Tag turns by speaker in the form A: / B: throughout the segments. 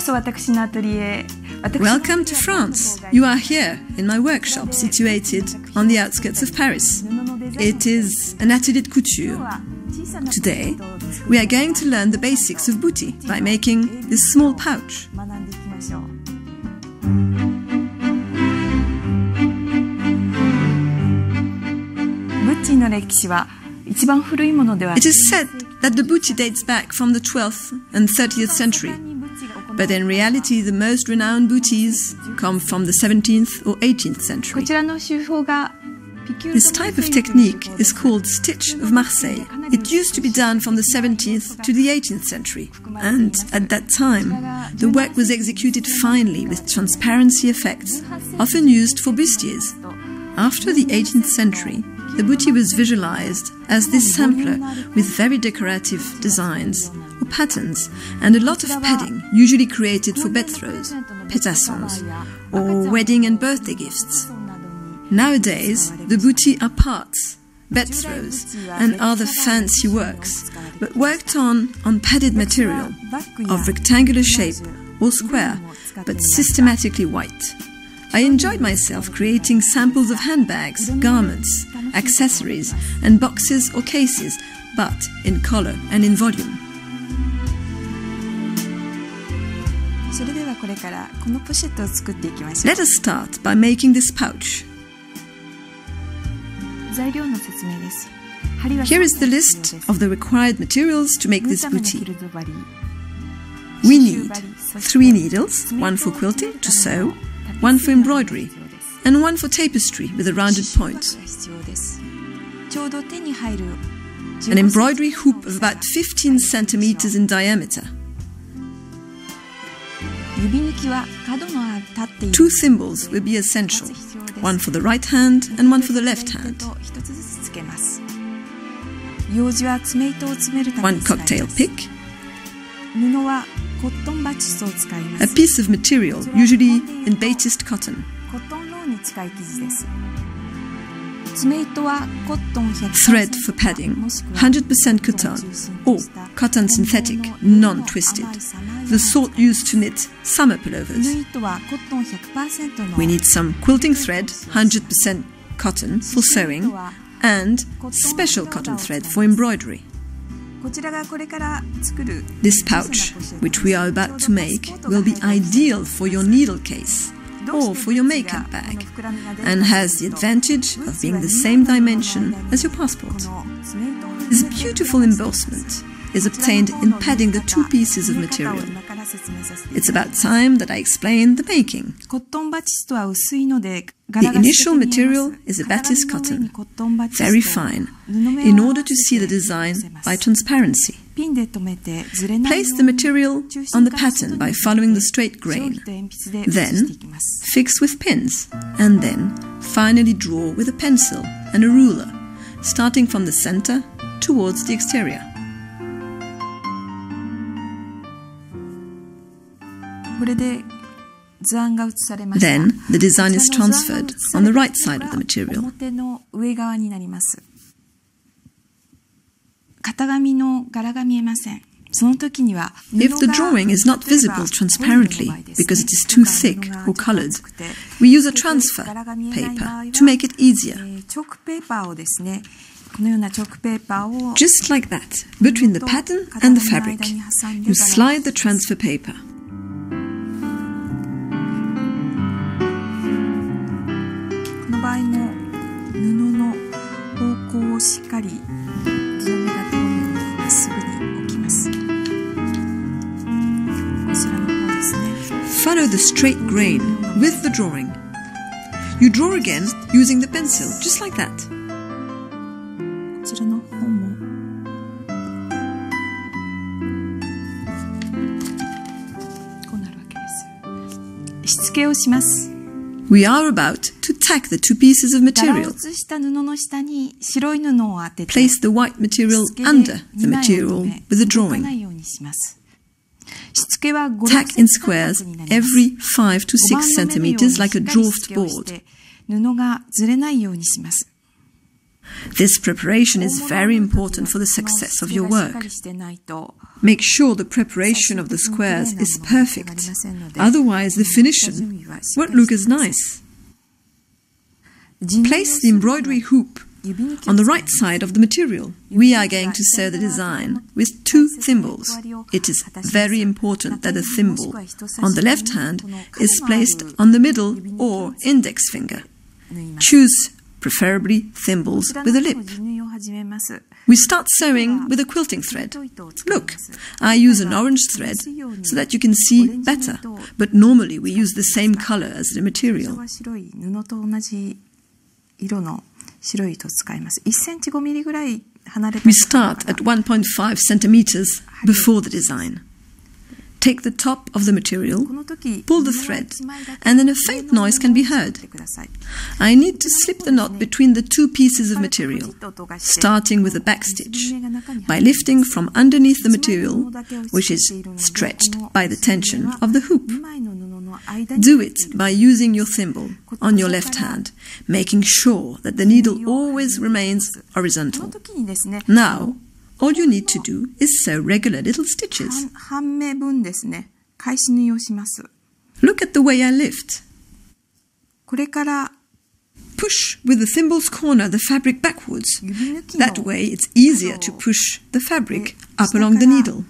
A: Welcome to France. You are here in my workshop situated on the outskirts of Paris. It is an atelier de couture. Today, we are going to learn the basics of bouti by making this small pouch. It is said that the bouti dates back from the 12th and 30th century, but in reality the most renowned boutis come from the 17th or 18th century. This type of technique is called stitch of Marseille. It used to be done from the 17th to the 18th century, and at that time the work was executed finely with transparency effects, often used for bustiers. After the 18th century, the bouti was visualized as this sampler with very decorative designs or patterns and a lot of padding, usually created for bed throws, pétassons, or wedding and birthday gifts. Nowadays, the bouti are parts, bed throws, and other fancy works, but worked on padded material of rectangular shape or square, but systematically white. I enjoyed myself creating samples of handbags, garments, accessories, and boxes or cases, but in color and in volume. Let us start by making this pouch. Here is the list of the required materials to make this bouti. We need 3 needles, one for quilting, to sew, one for embroidery, and one for tapestry with a rounded point. An embroidery hoop of about 15 centimeters in diameter. 2 thimbles will be essential, one for the right hand and one for the left hand. 1 cocktail pick. A piece of material, usually in batiste cotton. Thread for padding, 100% cotton or cotton synthetic, non-twisted, the sort used to knit summer pullovers. We need some quilting thread, 100% cotton for sewing, and special cotton thread for embroidery. This pouch, which we are about to make, will be ideal for your needle case or for your makeup bag, and has the advantage of being the same dimension as your passport. This beautiful embossment is obtained in padding the 2 pieces of material. It's about time that I explain the making. The initial material is a batiste cotton, very fine, in order to see the design by transparency. Place the material on the pattern by following the straight grain, then fix with pins, and then finally draw with a pencil and a ruler, starting from the center towards the exterior. Then the design is transferred on the right side of the material. If the drawing is not visible transparently because it is too thick or colored, we use a transfer paper to make it easier. Just like that, between the pattern and the fabric, you slide the transfer paper. Follow the straight grain with the drawing. You draw again using the pencil, just like that. We are about to tack the 2 pieces of material. Place the white material under the material with the drawing. Tack in squares every 5 to 6 centimeters like a dwarfed board. This preparation is very important for the success of your work. Make sure the preparation of the squares is perfect. Otherwise, the finishing won't look as nice. Place the embroidery hoop on the right side of the material. We are going to sew the design with 2 thimbles. It is very important that the thimble on the left hand is placed on the middle or index finger. Choose preferably thimbles with a lip. We start sewing with a quilting thread. Look, I use an orange thread so that you can see better, but normally we use the same color as the material. We start at 1.5 centimeters before the design. Take the top of the material, pull the thread, and then a faint noise can be heard. I need to slip the knot between the 2 pieces of material, starting with the back stitch, by lifting from underneath the material, which is stretched by the tension of the hoop. Do it by using your thimble on your left hand, making sure that the needle always remains horizontal. Now, all you need to do is sew regular little stitches. Look at the way I lift. Push with the thimble's corner the fabric backwards. That way it's easier to push the fabric up along the needle.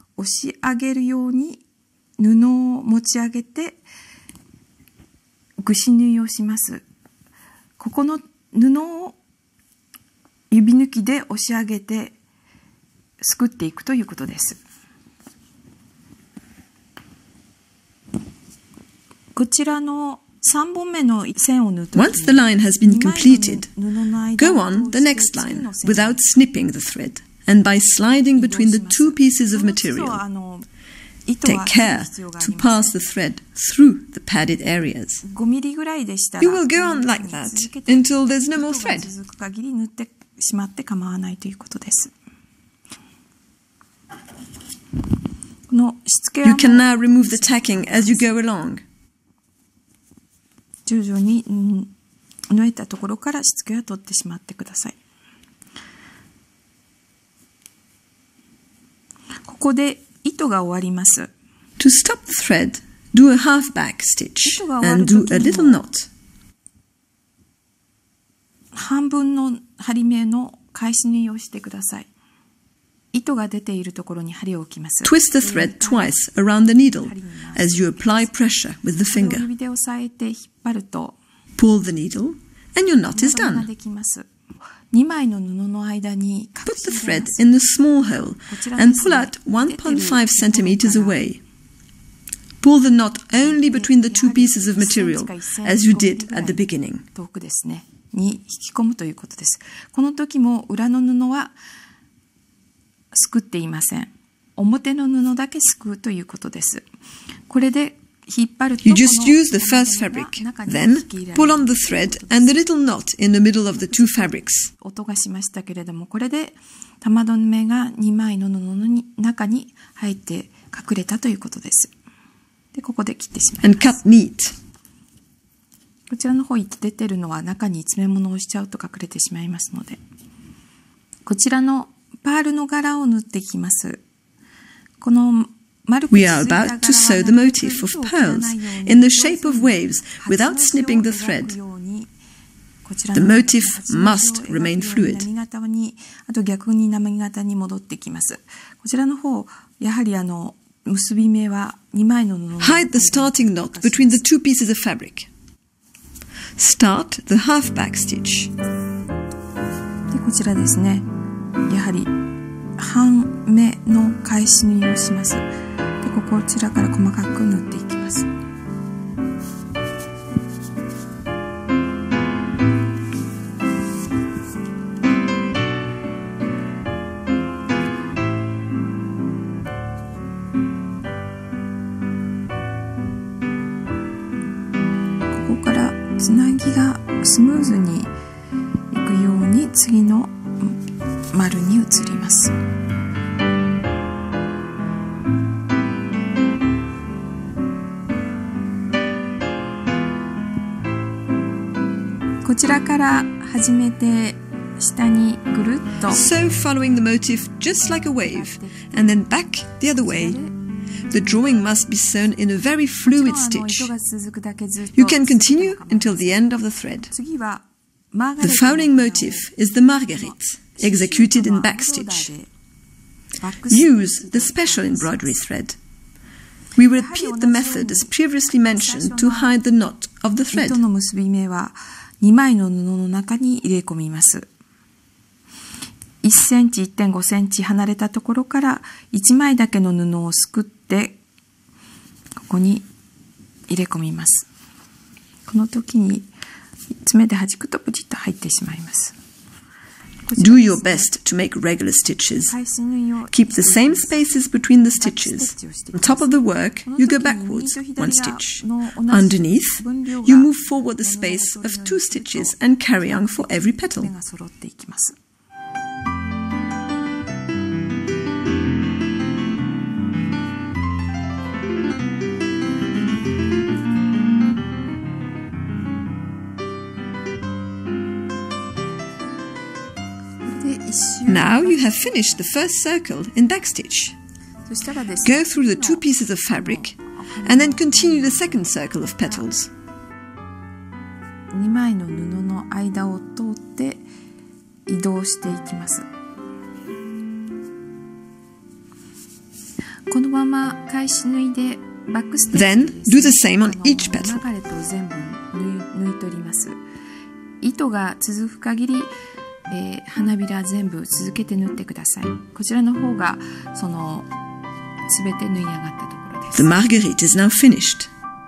A: 布を持ち上げてぐし縫いをします。ここの布を指抜きで押し上げてすくっていくということです。こちらの3本目の線を縫うときに Once the line has been completed, go on the next line without snipping the thread and by sliding between the 2 pieces of material. Take care to pass the thread through the padded areas. You will go on like that until there's no more thread. You can now remove the tacking as you go along. 徐々に縫えたところからしつけを取ってしまってください。ここで糸が終わります。To stop the thread, do a half back stitch and do a little knot. 半分の針目の返し縫いをしてください。糸が出ているところに針を置きます。Twist the thread twice around the needle as you apply pressure with the finger. 指で押さえて引っ張ると Pull the needle and your knot is done. 2枚の布の間に Put the thread in the small hole and pull out 1.5 centimeters away. Pull the knot only between the 2 pieces of material as you did at the beginning. 遠くですね。に引き込むということです。この時も裏の布はすくっていません。表の布だけすくうということです。これで引っ張ると You just use the first fabric, then pull on the thread and the little knot in the middle of the 2 fabrics. 音がしましたけれども、これで玉留めが2枚の布の中に入って隠れたということです。で、ここで切ってしまいます。And cut neat. こちらの方に出てるのは中に詰め物をしちゃうと隠れてしまいますので、こちらのパールの柄を縫っていきます。この We are about to sew the motif of pearls in the shape of waves without snipping the thread. The motif must remain fluid. Hide the starting knot between the 2 pieces of fabric. Start the half back stitch. こちらですね。やはり半目の返し縫いをします。こちらから細かく縫っていきます。ここからつなぎがスムーズにいくように次の丸に移ります。こちらから始めて
B: 下にぐるっと
A: So following the motif just like a wave, and then back the other way. The drawing must be sewn in a very fluid stitch. You can continue until the end of the thread. The following motif is the marguerite, executed in backstitch. Use the special embroidery thread. We will repeat the method as previously mentioned to hide the knot of the thread.
B: 糸の結び目は2枚の布の中に入れ込みます。1センチ、1.5 センチ離れたところから1枚だけの布をすくってここに入れ込みます。この時に爪で弾くとプチッと入ってしまいます。
A: Do your best to make regular stitches. Keep the same spaces between the stitches. On top of the work, you go backwards one stitch. Underneath, you move forward the space of 2 stitches and carry on for every petal. Now you have finished the first circle in backstitch. Go through the 2 pieces of fabric and then continue the second circle of petals.
B: 2枚の布の間を通って移動していきます。このまま返し縫いでバックステッチ
A: Then do the same on each petal.
B: 流れと全部縫い取ります。糸が続く限り花びら全部続けて縫ってください。こちらの方がそのすべて縫い上がったところです。
A: The marguerite is now finished.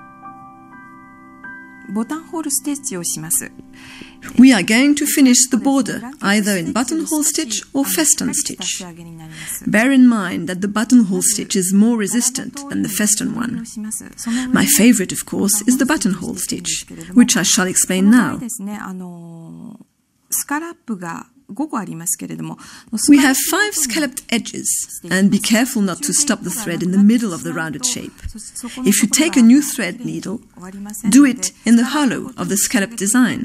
B: ボタンホールステッチをします。
A: We are going to finish the border either in buttonhole stitch or feston stitch. Bear in mind that the buttonhole stitch is more resistant than the feston one. My favorite, of course, is the buttonhole stitch, which I shall explain now.
B: スカラップが5個ありますけれども、
A: We have 5 scalloped edges, and be careful not to stop the thread in the middle of the rounded shape. If you take a new thread needle, do it in the hollow of the scallop design.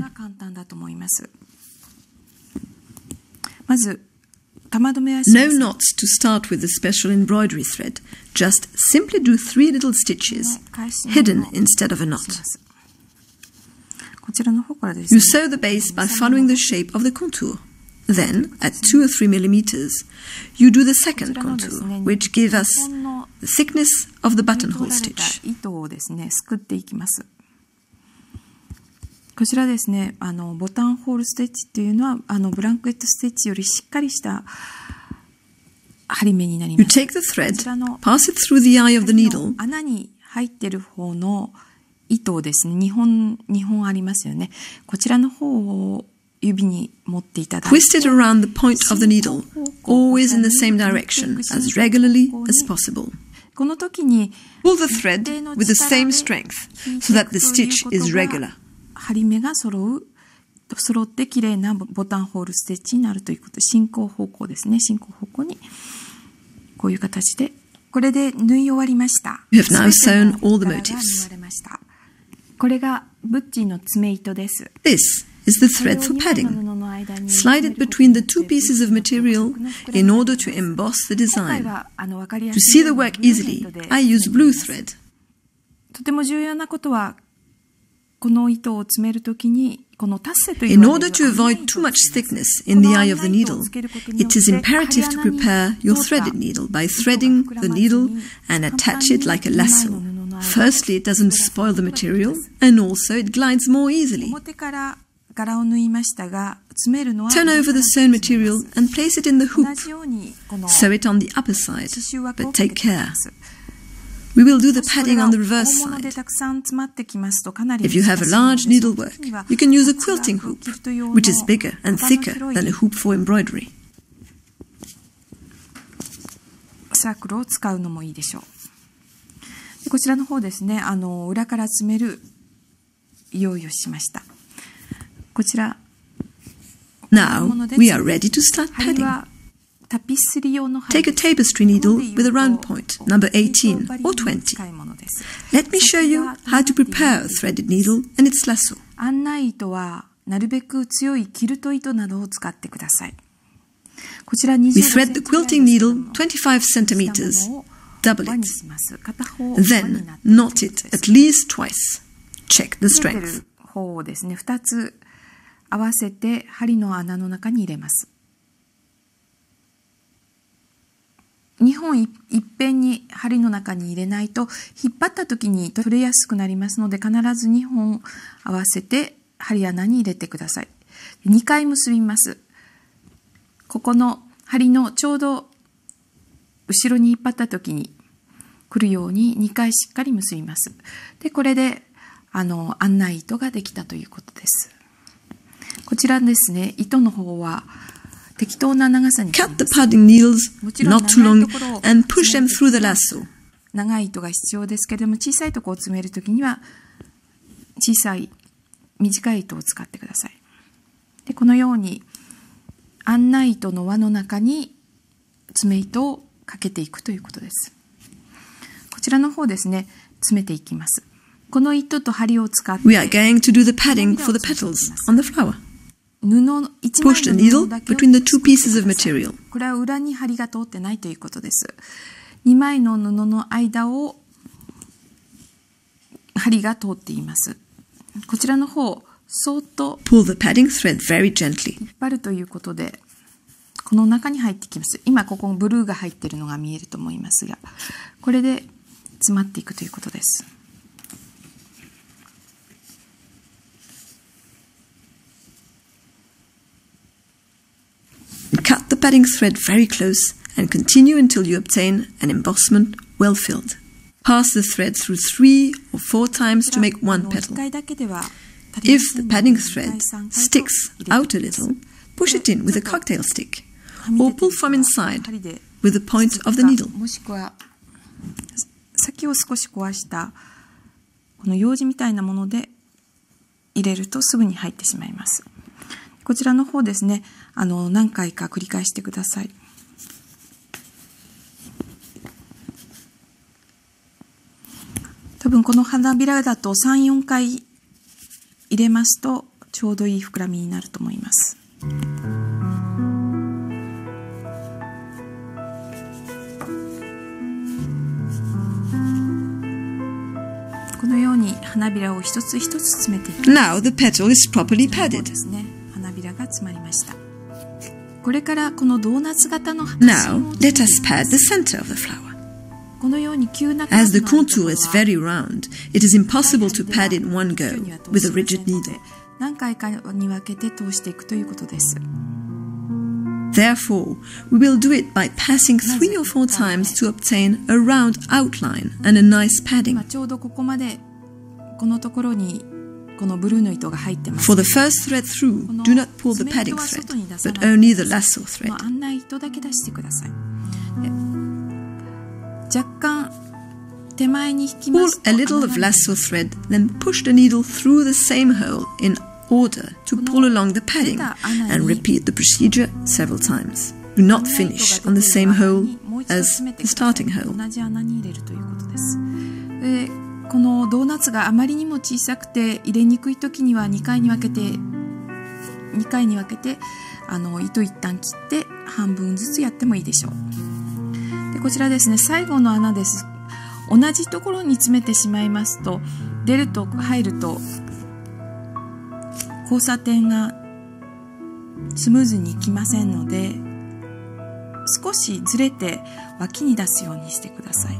B: まず、玉留めは
A: No knots to start with the special embroidery thread. Just simply do 3 little stitches, hidden instead of a knot.
B: こちらの方からですね。
A: You sew the base by following the shape of the contour. Then, at 2 or 3 millimeters, you do the second contour, which gives us the thickness of the buttonhole stitch.
B: 糸をですね、すくっていきます。こちらですね、ボタンホールステッチっていうのは、ブランケットステッチよりしっかりした針目になります。
A: You take the thread, pass it through the eye of the needle.
B: 穴に入ってる方の糸をですね、2本ありますよね。こちらの方を指に持っていただいて
A: Twist it around the point of the needle, always in the same direction, as regularly as possible.
B: この時に
A: Pull the thread with the same strength, so that the stitch is regular.
B: 針目が揃って綺麗なボタンホールステッチになるということで、進行方向ですね。進行方向にこういう形で、これで縫い終わりました。
A: You have now sewn all the motifs.
B: これがブッチの爪糸です。
A: This is the thread for padding. Slide it between the 2 pieces of material in order to emboss the design. To see the work easily, I use blue thread.
B: とても重要なことは、この糸を詰めるときに、このタッセという
A: In order to avoid too much thickness in the eye of the needle, it is imperative to prepare your threaded needle by threading the needle and attach it like a lasso. Firstly, it doesn't spoil the material, and also it glides more easily.
B: 表から柄を縫いましたが、詰めるのは
A: Turn over the sewn material and place it in the hoop.
B: 同じようにこの
A: Sew it on the upper side,
B: 刺繍枠を
A: but
B: かけ
A: take
B: ていき
A: care.
B: ます。
A: We will do the padding on the reverse
B: 大物で
A: side.
B: たくさん詰まってきますとかなり
A: If you have a large needlework, you can use a quilting hoop, which is bigger and thicker than a hoop for embroidery.
B: サークルを使うのもいいでしょう。でこちらの方ですね、裏から詰める用意をしました。こちら
A: Now, we are ready to start
B: 針
A: padding.
B: はタピスリ用の針
A: Take a tapestry needle with a round point, number 18 or 20.
B: 近いものです。
A: Let me show you how to prepare a threaded needle and its lasso.
B: 案内糸はなるべく強いキルト糸などを使ってください。こちら25
A: We thread the quilting needle 25 centimeters, double it. Then knot it at least twice. Check the
B: 出て
A: strength.
B: る方をですね、2つ合わせて針の穴の中に入れます。2本いっぺんに針の中に入れないと引っ張った時に取れやすくなりますので、必ず2本合わせて針穴に入れてください。2回結びます。ここの針のちょうど後ろに引っ張った時に来るように2回しっかり結びます。で、これで案内糸ができたということです。こちらですね、糸の方は適当な長さに
A: Cut the padding needles not too long and push them through the lasso.
B: 長い糸が必要ですけれども、小さいところを詰めるときには小さい短い糸を使ってください。で、このように案内糸の輪の中に爪糸をかけていくということです。こちらの方ですね、詰めていきます。この糸と針を使って
A: We are going to do the padding for the petals on the flower.
B: Push
A: the needle between the two pieces of material.
B: これは裏に針が通ってないということです。2枚の布の間を針が通っています。こちらの方、そっと
A: Pull the padding thread very gently.
B: 引っ張るということで、この中に入ってきます。今ここブルーが入っているのが見えると思いますが、これで詰まっていくということです。
A: Cut the padding thread very close and continue until you obtain an embossment well filled. Pass the thread through 3 or 4 times to make one petal. If the padding thread sticks out a little, push it in with a cocktail stick or pull from inside with the point of the needle.
B: もしくは先を少し壊したこの楊枝みたいなもので入れるとすぐに入ってしまいます。こちらの方ですね、何回か繰り返してください。多分この花びらだと3、4回入れますとちょうどいい膨らみになると思います。このように花びらを一つ一つ詰めていきます。
A: Now the petal is properly
B: そう
A: padded.
B: ですね。花びらが詰まりました。これからこのドーナツ型の花
A: Now let us pad the center of the flower.
B: このように急な
A: As the contour is very round, it is impossible to pad in one go with a rigid needle.
B: 何回かに分けて通していくということです。
A: Therefore, we will do it by passing 3 or 4 times to obtain a round outline and a nice padding.
B: 今ちょうどここまでこのところにこのブルーの糸が入ってます。
A: For the first thread through, do not pull the padding thread, but only the lasso
B: こ
A: thread.
B: の案内糸だけ出してください。で若干手前に引きま
A: Pull
B: すと
A: a little of lasso thread, then push the needle through the same hole in order to pull along the padding and repeat the procedure several times. Do not finish on the same hole as the starting hole.
B: 同じ穴に入れるということです。でこのドーナツがあまりにも小さくて入れにくい時には2回に分けて糸一旦切って半分ずつやってもいいでしょう。でこちらですね、最後の穴です。同じところに詰めてしまいますと出ると入ると交差点がスムーズにいきませんので、少しずれて脇に出すようにしてください。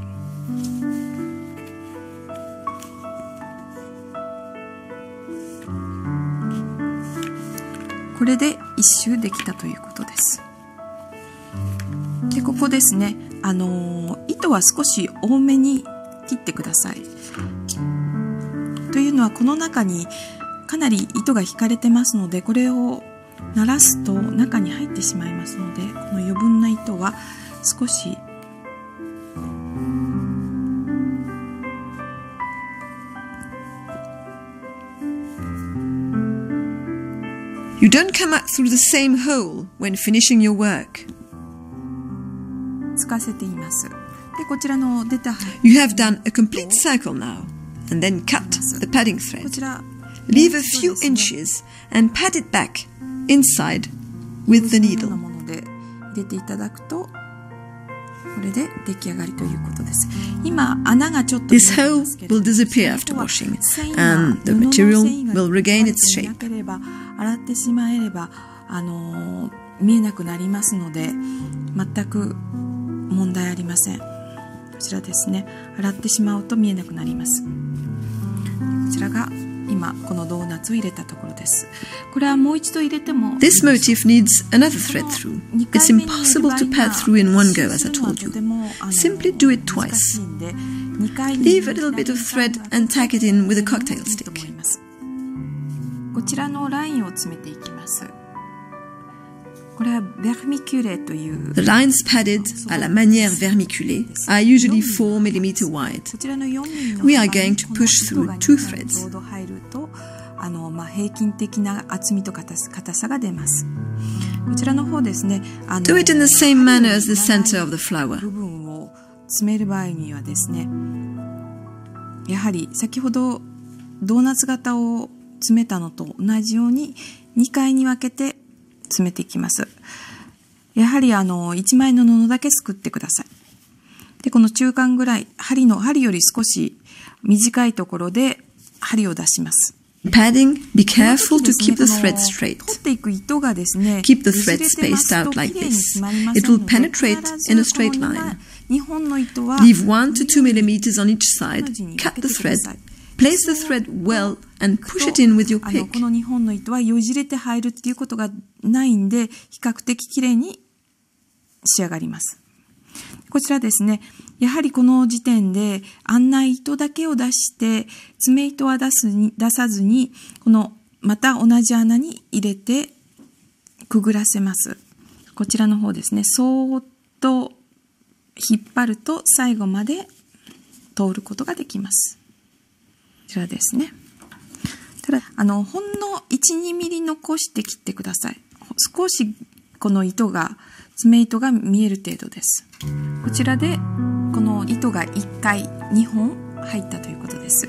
B: これで一周できたということです。でここですね、糸は少し多めに切ってください。というのはこの中にかなり糸が引かれてますので、これを鳴らすと中に入ってしまいますので、この余分な糸は少し
A: You don't come out through the same hole when finishing your work.
B: つかせています。でこちらの出た
A: You have done a complete circle now, and then cut the padding
B: こ
A: thread.
B: ちら
A: leave a few inches and pad it back inside with the
B: こ
A: needle.
B: のようなもので入れていただくと、これで出来上がりということです。今穴がちょっと
A: This hole will disappear after washing, and the material will regain its shape.
B: 洗ってしまえれば、見えなくなりますので、全く問題ありません。こちらですね。洗ってしまうと見えなくなります。こちらが今このドーナツを入れたところです。これはもう一度入れても
A: This motif needs another thread through. It's impossible to pad through in one go, as I told you. Simply do it twice. Leave a little bit of thread and tack it in with a cocktail stick.
B: こちらのラインを詰めていきます。これはベルミキュレという
A: The lines padded à la manière vermiculée are usually 4 mm wide.
B: こちらの4ミリの
A: We are going to push through 2 threads.
B: ちょうど入ると平均的な厚みと硬さが出ます。こちらの方ですね、
A: Do it in the same manner as the center of the flower.
B: 部分を詰める場合にはですね、やはり先ほどドーナツ型を詰めたのと同じように2回に分けて詰めていきます。やはり1枚の布だけすくってください。で、この中間ぐらい、針より少し短いところで針を出します。
A: Padding, be careful to keep the thread straight.
B: 取っていく糸がですね、
A: Keep the thread spaced out like this. It will penetrate in a straight line.
B: 2本の糸は
A: Leave 1 to 2 millimeters on each side. Cut the thread. Place the thread well and push it in with your
B: こ
A: pick.
B: の2本の糸はよじれて入るっていうことがないんで、比較的きれいに仕上がります。こちらですね、やはりこの時点で案内糸だけを出して、爪糸は出さずに、このまた同じ穴に入れてくぐらせます。こちらの方ですね、そーっと引っ張ると最後まで通ることができます。こちらですね。ただ、ほんの1、2ミリ残して切ってください。少しこの爪糸が見える程度です。こちらで、この糸が1回、2本入ったということです。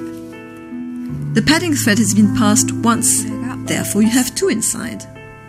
A: The padding thread has been passed once, therefore you have 2 inside.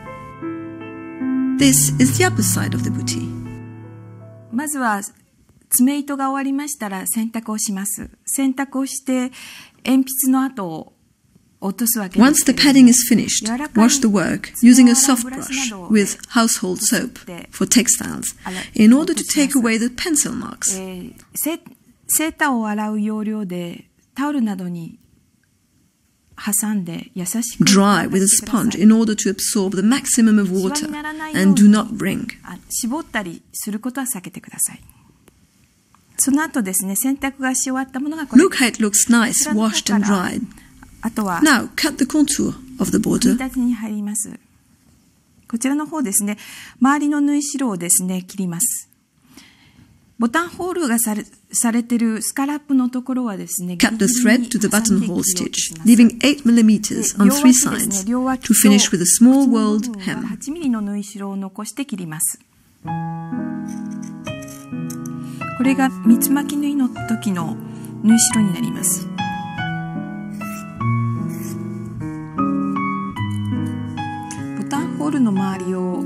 A: This is the upper side of the booty.
B: まずは、爪糸が終わりましたら洗濯をします。洗濯をして、鉛筆の跡を落とすわけです
A: Once the padding is finished, wash the work using a soft brush with household soap for textiles in order to take away the pencil marks.
B: セーターを洗う要領でタオルなどに挟んで優しく
A: Dry with a sponge in order to absorb the maximum of water and do not wring.
B: 絞ったりすることは避けてください。その後ですね、洗濯がし終わったものがこれ。
A: Look how it looks nice, washed and dried.
B: あとは
A: Now cut the contour of the
B: 組
A: border.
B: み立てに入ります。こちらの方ですね、周りの縫い代をですね、切ります。ボタンホールがされているスカラップのところはですね、
A: Cut the thread to the buttonhole stitch, leaving 8 millimeters on 3 sides to finish with a small whorled hem.
B: 8ミリの縫い代を残して切ります。これが三つ巻き縫いの時の縫い代になります。ボタンホールの周りを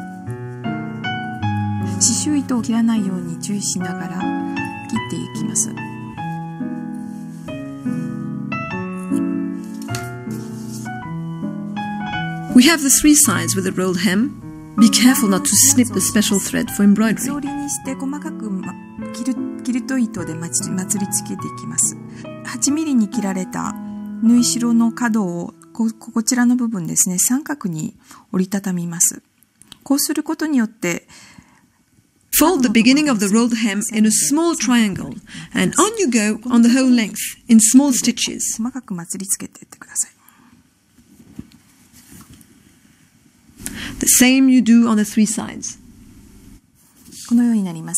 B: 刺繍糸を切らないように注意しながら切っていきます。
A: We have the 3 sides with a rolled hem. Be careful not to snip the special thread for
B: 三
A: embroidery.
B: つ折りにして細かくキルト糸でまつりつけていきます。8ミリに切られた縫い代の角をこちらの部分ですね、三角に折りたたみます。こうすることによって、
A: Fold the beginning of the rolled hem in a small triangle, and on you go on the whole length in small stitches.
B: 細かくまつりつけていってください。
A: The same you do on the 3 sides.
B: このようになります。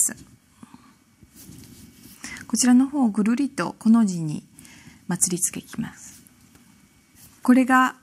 B: こちらの方をぐるりとこの字にまつりつけていきます。これが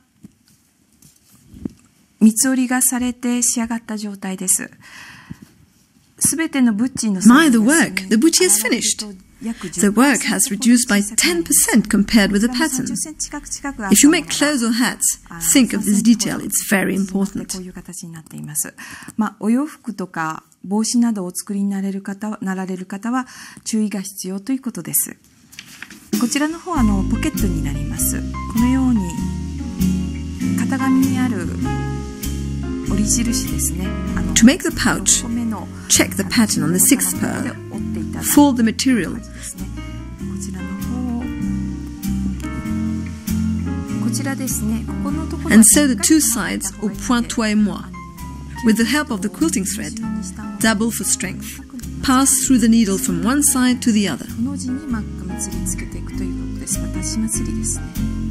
B: 三つ折りがされて仕上がった状態です。すべてのブッチの
A: My, the work! The booty is finished. the work has reduced by 10% compared with the pattern. If you make clothes or hats, think of this detail. It's very important.
B: こういう形になっています。お洋服とか帽子などをお作りになられる方は注意が必要ということです。こちらの方はポケットになります。このように型紙にある折り印ですね。
A: To make the pouch, check the pattern on the sixth pearl. Fold the material.
B: こちらの方、こちらですね。ここのところ
A: And sew the two sides au pointois-moi. With the help of the quilting thread, double for strength. Pass through the needle from one side to the other.
B: この字に結びつけていくということです。私祭りですね。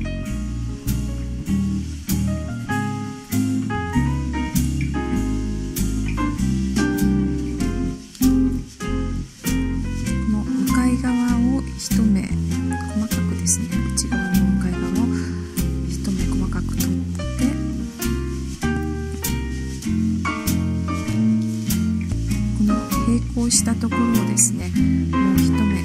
B: この向かい側を一目細かくですね、内側の向かい側を一目細かく取って、この平行したところをですね、もう一目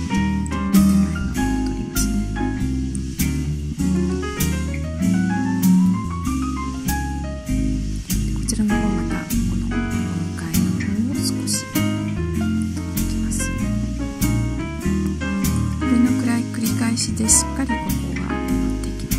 B: でしっかりここは折っていきます。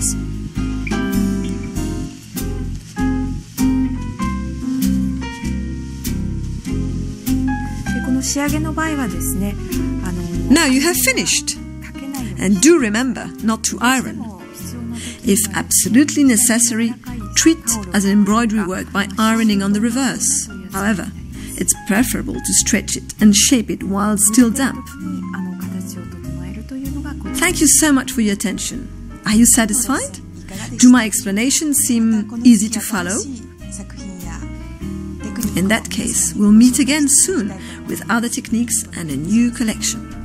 B: でこの仕上げの場合はですね、
A: Now you have finished. And do remember not to iron. If absolutely necessary, treat as an embroidery work by ironing on the reverse. However, it's preferable to stretch it and shape it while still damp. Thank you so much for your attention. Are you satisfied? Do my explanations seem easy to follow? In that case, we'll meet again soon with other techniques and a new collection.